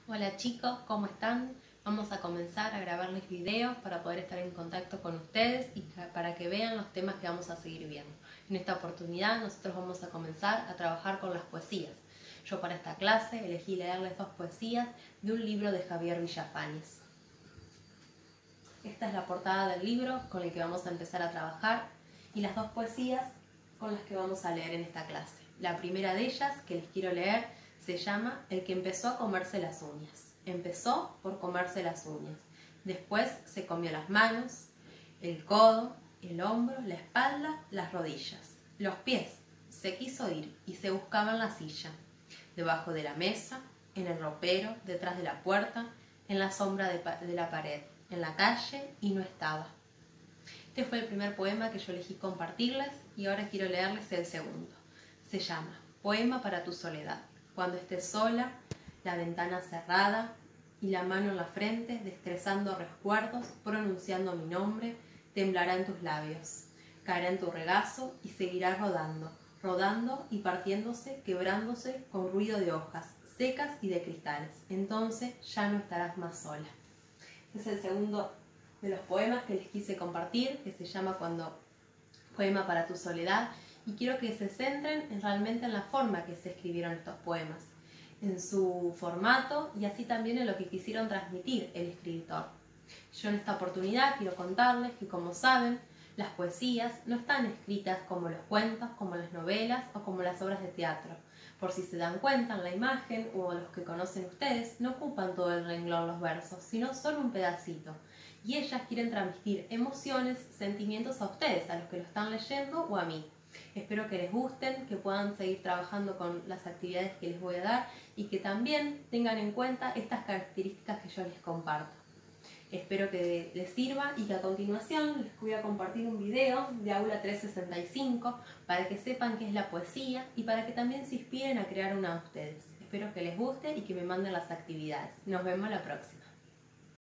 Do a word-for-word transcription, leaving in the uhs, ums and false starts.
Hola chicos, ¿cómo están? Vamos a comenzar a grabarles videos para poder estar en contacto con ustedes y para que vean los temas que vamos a seguir viendo. En esta oportunidad nosotros vamos a comenzar a trabajar con las poesías. Yo para esta clase elegí leerles dos poesías de un libro de Javier Villafañez. Esta es la portada del libro con el que vamos a empezar a trabajar y las dos poesías con las que vamos a leer en esta clase. La primera de ellas que les quiero leer se llama El que empezó a comerse las uñas. Empezó por comerse las uñas. Después se comió las manos, el codo, el hombro, la espalda, las rodillas, los pies. Se quiso ir y se buscaba en la silla, debajo de la mesa, en el ropero, detrás de la puerta, en la sombra de, de la pared, en la calle y no estaba. Este fue el primer poema que yo elegí compartirles y ahora quiero leerles el segundo. Se llama Poema para tu soledad. Cuando estés sola, la ventana cerrada y la mano en la frente, destrezando recuerdos, pronunciando mi nombre, temblará en tus labios, caerá en tu regazo y seguirá rodando, rodando y partiéndose, quebrándose con ruido de hojas secas y de cristales. Entonces ya no estarás más sola. Este es el segundo de los poemas que les quise compartir, que se llama Cuando Poema para tu soledad. Y quiero que se centren en realmente en la forma que se escribieron estos poemas, en su formato y así también en lo que quisieron transmitir el escritor. Yo en esta oportunidad quiero contarles que, como saben, las poesías no están escritas como los cuentos, como las novelas o como las obras de teatro. Por si se dan cuenta, en la imagen o los que conocen ustedes, no ocupan todo el renglón los versos, sino solo un pedacito. Y ellas quieren transmitir emociones, sentimientos a ustedes, a los que lo están leyendo o a mí. Espero que les gusten, que puedan seguir trabajando con las actividades que les voy a dar y que también tengan en cuenta estas características que yo les comparto. Espero que les sirva y que a continuación les voy a compartir un video de Aula trescientos sesenta y cinco para que sepan qué es la poesía y para que también se inspiren a crear una de ustedes. Espero que les guste y que me manden las actividades. Nos vemos la próxima.